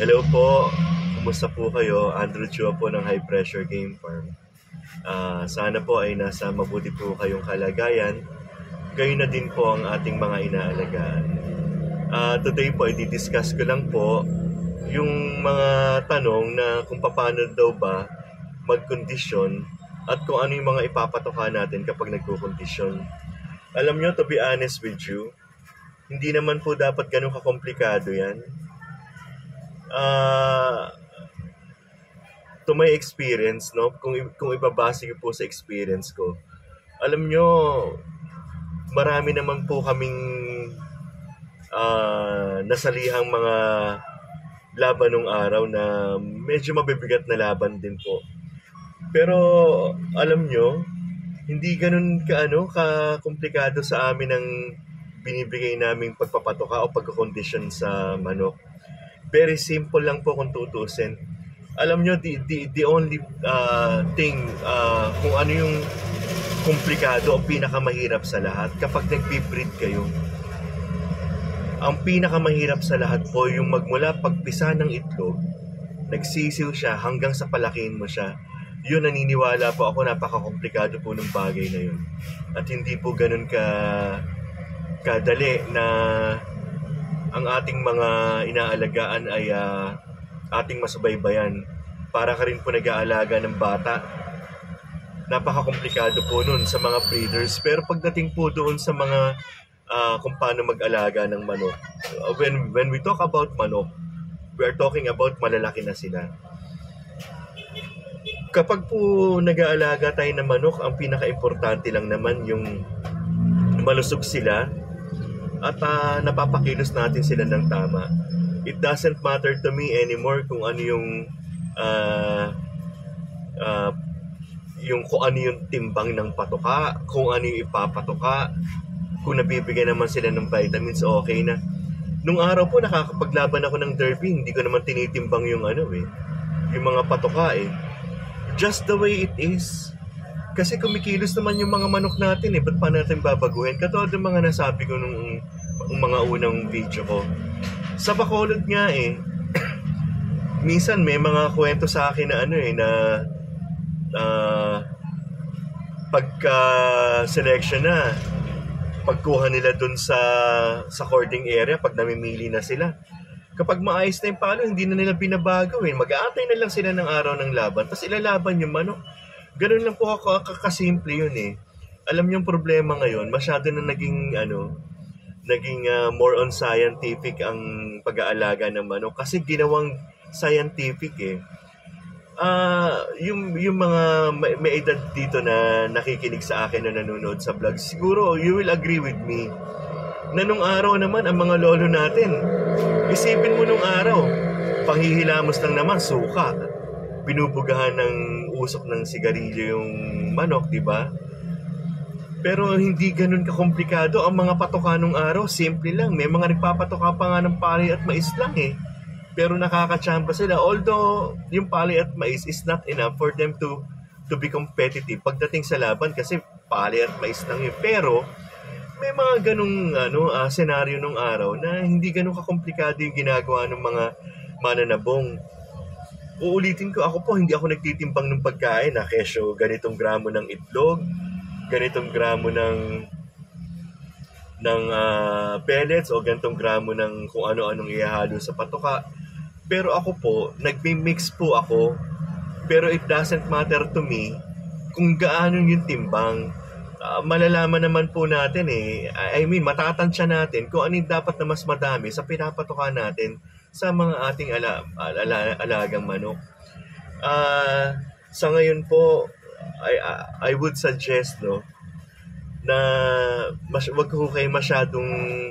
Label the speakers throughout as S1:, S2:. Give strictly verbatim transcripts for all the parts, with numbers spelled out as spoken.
S1: Hello po, kumusta po kayo? Andrew Chua po ng High Pressure Game Farm. Ah, sana po ay nasa mabuti po kayong kalagayan. Kayo na din po ang ating mga inaalagaan. Ah, today po ay didiscuss ko lang po yung mga tanong na kung paano daw ba magkondisyon at kung ano yung mga ipapatoka natin kapag nagkukondisyon. Alam nyo, to be honest with you, hindi naman po dapat ganun kakomplikado yan. Uh, to my experience, no, kung kung ibabase ko po sa experience ko, alam nyo, marami naman po kaming uh, nasalihang mga laban nung araw na medyo mabibigat na laban din po. Pero alam nyo, hindi ganun ka ano ka komplikado sa amin ang binibigay naming pagpapatoka o pagkakondisyon sa manok. Very simple lang po kung tutusin. Alam nyo, the, the, the only uh, thing, uh, kung ano yung komplikado o pinakamahirap sa lahat, kapag nag-breed kayo, ang pinakamahirap sa lahat po yung magmula pagpisa ng itlog, nagsisiw siya hanggang sa palakihin mo siya. Yun, naniniwala po ako, napaka-komplikado po ng bagay na yun. At hindi po ganun ka kadali na ang ating mga inaalagaan ay uh, ating masubaybayan. Para ka rin po nag-aalaga ng bata. Napaka-komplikado po nun sa mga breeders. Pero pagdating po doon sa mga uh, kung paano mag-alaga ng manok, when, when we talk about manok, we are talking about malalaki na sila. Kapag po nag-aalaga tayo ng manok, ang pinaka-importante lang naman yung malusog sila at uh, napapakilos natin sila ng tama. It doesn't matter to me anymore kung ano yung uh, uh, yung kung ano yung timbang ng patoka, kung ano yung ipapatoka, kung nabibigyan naman sila ng vitamins, okay na. Nung araw po nakakapaglaban ako ng derby, hindi ko naman tinitimbang yung ano eh, yung mga patoka eh. Just the way it is. Kasi kumikilos naman yung mga manok natin eh, ba't pa natin babaguhin? Katulad ng mga nasabi ko nung, nung mga unang video ko. Sa Bacolod nga eh, minsan may mga kwento sa akin na ano eh, na uh, pagka selection na, pagkuha nila dun sa, sa hoarding area, pag namimili na sila, kapag maayos na yung palo, hindi na nila binabago eh. Mag-aantay na lang sila ng araw ng laban, tapos ilalaban yung manok. Ganun lang po kasimple yun eh. Alam niyo yung problema ngayon, masyado na naging ano, naging uh, more on scientific ang pag-aalaga ng manok kasi ginawang scientific eh. Uh, yung yung mga may, may edad dito na nakikinig sa akin na nanonood sa vlog, siguro you will agree with me na nung araw naman ang mga lolo natin, isipin mo nung araw, panghihilamos lang naman suka. Binubugahan ng usok ng sigarilyo yung manok, di ba? Pero hindi ganun kakomplikado ang mga patoka nung araw. Simple lang. May mga nagpapatoka pa nga ng palay at mais lang eh. Pero nakakachamba sila. Although yung palay at mais is not enough for them to to be competitive pagdating sa laban kasi palay at mais lang yun. Pero may mga ganung ano, uh, senaryo nung araw na hindi ganun kakomplikado yung ginagawa ng mga mananabong. Uulitin ko, ako po, hindi ako nagtitimbang ng pagkain na kesyo ganitong gramo ng itlog, ganitong gramo ng ng uh, pellets o ganitong gramo ng kung ano-anong ihahalo sa patoka. Pero ako po, nagmi-mix po ako, pero it doesn't matter to me kung gaano yung timbang. Uh, malalaman naman po natin eh, I mean, matatansya natin kung ano yung dapat na mas madami sa pinapatoka natin sa mga ating ala, ala, alagang manok. Uh, sa ngayon po, I, I would suggest no, na mas, wag ko kayo masyadong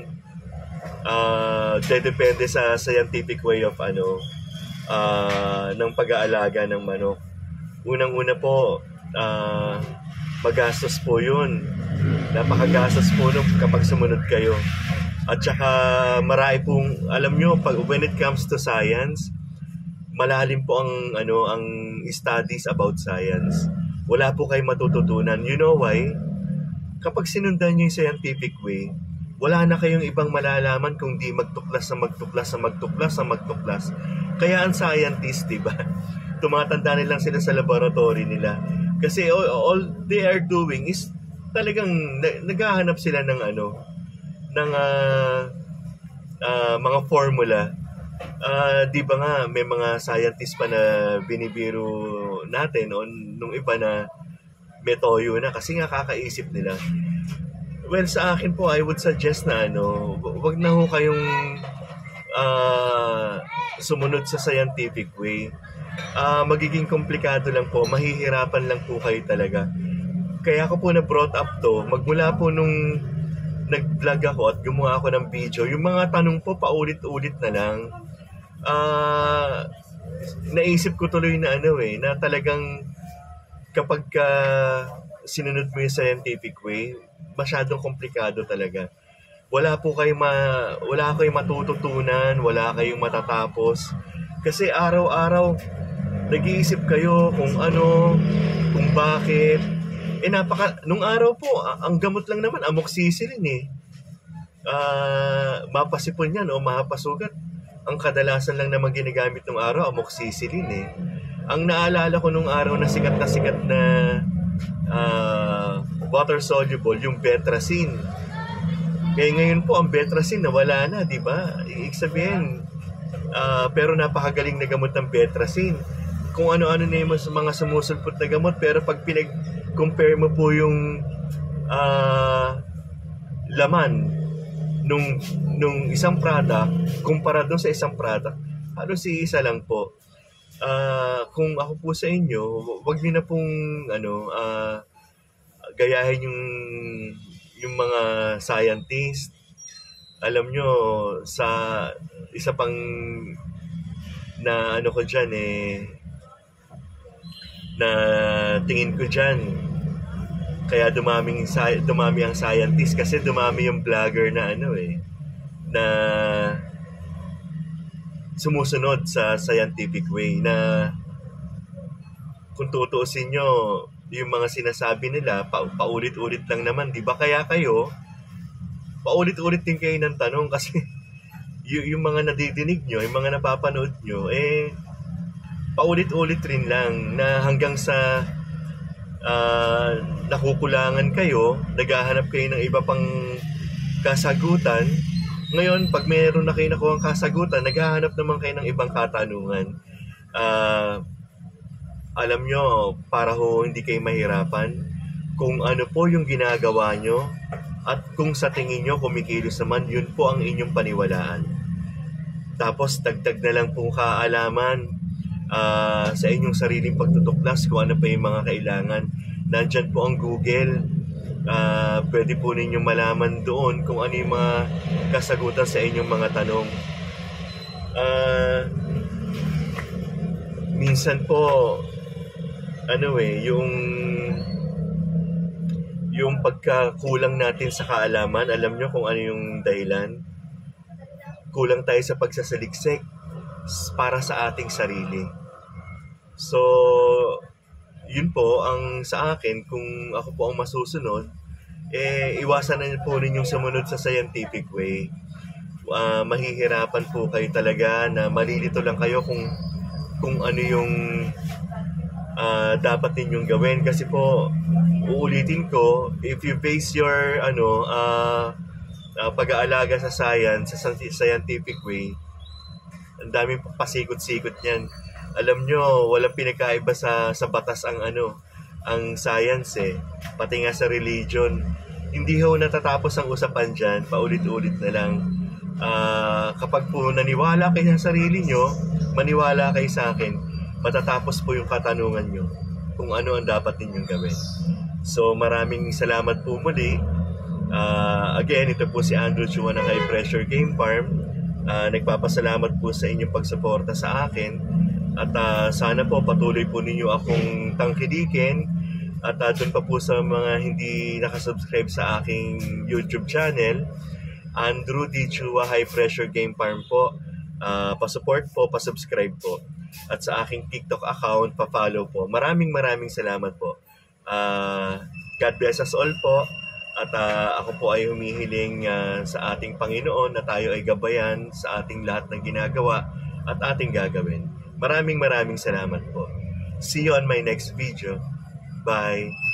S1: uh, dedepende sa scientific way of ano uh, ng pag-aalaga ng manok. Unang-una po, uh, magastos po yun. Napakagastos po no, kapag sumunod kayo. At saka marami pong, alam nyo, pag, when it comes to science, malalim po ang, ano, ang studies about science. Wala po kayong matututunan. You know why? Kapag sinundan nyo yung scientific way, wala na kayong ibang malalaman kung di magtuklas na magtuklas na magtuklas na magtuklas. Kaya ang scientist, di ba? Tumatanda nilang sila sa laboratory nila. Kasi all, all they are doing is talagang na, naghahanap sila ng ano, ng uh, uh, mga formula. Uh, di ba nga, may mga scientist pa na binibiro natin o nung iba na metoyo na kasi nga kakaisip nila. Well, sa akin po, I would suggest na ano, wag na ho kayong uh, sumunod sa scientific way. Uh, magiging komplikado lang po, mahihirapan lang po kayo talaga. Kaya ako po na brought up to, magmula po nung nag-vlog ako at gumawa ako ng video, yung mga tanong po paulit-ulit na lang. Uh, naisip ko tuloy na ano eh, na talagang kapag ka sinunod mo yung scientific way, masyadong komplikado talaga. Wala po kayong ma, wala kayong matututunan, wala kayong matatapos. Kasi araw-araw nag-iisip kayo kung ano, kung bakit. Eh napaka, nung araw po, ang gamot lang naman, amoxicillin eh. Uh, mapasipon yan o mapasugat. Ang kadalasan lang naman ginagamit nung araw, amoxicillin eh. Ang naalala ko nung araw na sikat na sikat na uh, water-soluble, yung Betracin. Kaya ngayon po, ang Betracin nawala na, di ba? Ibig sabihin, uh, pero napakagaling na gamot ng Betracin. Kung ano-ano na yung mga sumusulpot na gamot, pero pag pinag-compare mo po yung uh, laman nung, nung isang product, kumpara doon sa isang product, halos si isa lang po. Uh, kung ako po sa inyo, wag niyo na pong ano, uh, gayahin yung yung mga scientist. Alam nyo, sa isa pang na ano ko dyan eh, na tingin ko dyan, kaya dumaming, dumami ang scientist kasi dumami yung vlogger na ano eh, na sumusunod sa scientific way na kung tutuusin nyo, yung mga sinasabi nila, pa, paulit-ulit lang naman, di ba? Kaya kayo, paulit-ulit din kayo ng tanong kasi y- yung mga nadidinig nyo, yung mga napapanood nyo, eh, paulit-ulit rin lang na hanggang sa uh, nakukulangan kayo, naghahanap kayo ng iba pang kasagutan. Ngayon, pag mayroon na kayo nakuha ang kasagutan, naghahanap naman kayo ng ibang katanungan. Ah... Uh, alam nyo, para ho hindi kayo mahirapan, kung ano po yung ginagawa nyo at kung sa tingin nyo kumikilos naman, yun po ang inyong paniwalaan. Tapos dagdag na lang po kaalaman uh, sa inyong sariling pagtutuklas kung ano pa yung mga kailangan. Nandyan po ang Google. Uh, pwede po ninyong malaman doon kung ano yung mga kasagutan sa inyong mga tanong. Uh, minsan po, ano eh, yung yung pagkakulang natin sa kaalaman, alam nyo kung ano yung dahilan? Kulang tayo sa pagsasaliksik para sa ating sarili. So, yun po, ang sa akin, kung ako po ang masusunod, eh, iwasan na po ninyong sumunod sa scientific way. Uh, mahihirapan po kayo talaga na malilito lang kayo kung kung ano yung Uh, dapat ninyong gawin kasi po uulitin ko, if you base your ano uh, uh, pag-aalaga sa science sa scientific way, ang daming pasikot-sikot niyan. Alam nyo, walang pinagkaiba sa sa batas ang ano ang science eh, pati nga sa religion. Hindi ho natatapos ang usapan dyan, paulit-ulit na lang. Uh, kapag po naniwala kayo sa sarili nyo, maniwala kayo sa akin, matatapos po yung katanungan nyo kung ano ang dapat ninyong gawin. So maraming salamat po muli. Uh, again, ito po si Andrew Chua ng High Pressure Game Farm. Uh, nagpapasalamat po sa inyong pagsuporta sa akin. At uh, sana po patuloy po ninyo akong tangkilikin. At uh, dun pa po sa mga hindi nakasubscribe sa aking YouTube channel, Andrew D. Chua High Pressure Game Farm po. Uh, pa-support po, pa-subscribe po. At sa aking TikTok account, pa-follow po. Maraming maraming salamat po. Uh, God bless us all po. At uh, ako po ay humihiling uh, sa ating Panginoon na tayo ay gabayan sa ating lahat ng ginagawa. at ating gagawin. Maraming maraming salamat po. See you on my next video. Bye!